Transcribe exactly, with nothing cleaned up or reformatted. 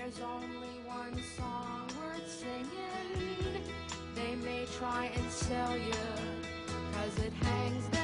there's only one song worth singing. They may try and sell you, 'cause it hangs